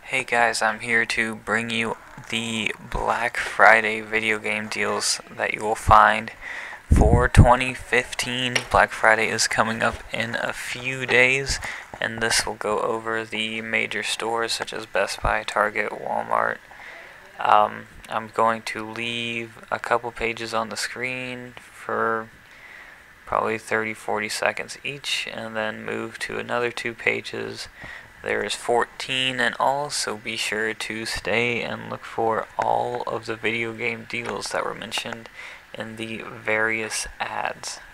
Hey guys, I'm here to bring you the Black Friday video game deals that you will find for 2015. Black Friday is coming up in a few days, and this will go over the major stores such as Best Buy, Target, Walmart. I'm going to leave a couple pages on the screen for probably 30-40 seconds each, and then move to another 2 pages. There is 14 in all, so be sure to stay and look for all of the video game deals that were mentioned in the various ads.